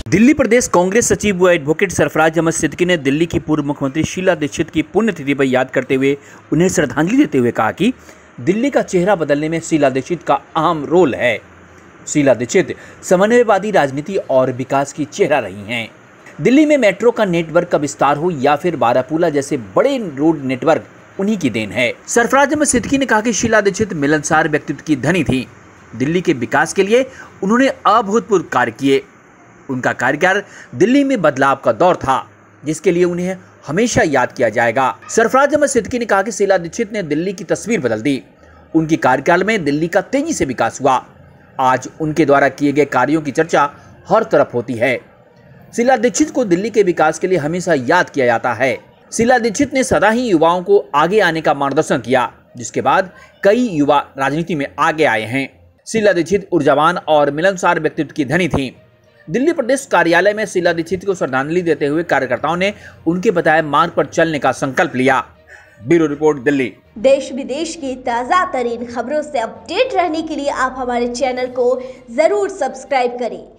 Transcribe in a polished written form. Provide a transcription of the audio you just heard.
दिल्ली प्रदेश कांग्रेस सचिव व एडवोकेट सरफराज अहमद सिद्दीकी ने दिल्ली की पूर्व मुख्यमंत्री शीला दीक्षित की पुण्यतिथि पर याद करते हुए उन्हें श्रद्धांजलि देते हुए कहा कि दिल्ली का चेहरा बदलने में शीला दीक्षित का अहम रोल है। शीला दीक्षित समन्वयवादी राजनीति और विकास की चेहरा रही हैं। दिल्ली में मेट्रो का नेटवर्क का विस्तार हो या फिर बारापुला जैसे बड़े रोड नेटवर्क उन्हीं की देन है। सरफराज अहमद सिद्दीकी ने कहा कि शीला दीक्षित मिलनसार व्यक्तित्व की धनी थी। दिल्ली के विकास के लिए उन्होंने अभूतपूर्व कार्य किए। उनका कार्यकाल दिल्ली में बदलाव का दौर था, जिसके लिए उन्हें हमेशा याद किया जाएगा। सरफराज अहमद सिद्दीकी ने कहा कि शीला दीक्षित ने दिल्ली की तस्वीर बदल दी। उनकी कार्यकाल में दिल्ली का तेजी से विकास हुआ। आज उनके द्वारा किए गए कार्यों की चर्चा हर तरफ होती है। शीला दीक्षित को दिल्ली के विकास के लिए हमेशा याद किया जाता है। शीला दीक्षित ने सदा ही युवाओं को आगे आने का मार्गदर्शन किया, जिसके बाद कई युवा राजनीति में आगे आए हैं। शीला दीक्षित ऊर्जावान और मिलनसार व्यक्तित्व की धनी थी। दिल्ली प्रदेश कार्यालय में शीला दीक्षित को श्रद्धांजलि देते हुए कार्यकर्ताओं ने उनके बताए मार्ग पर चलने का संकल्प लिया। Bureau report, Delhi. देश विदेश की ताज़ा तरीन खबरों से अपडेट रहने के लिए आप हमारे चैनल को जरूर सब्सक्राइब करें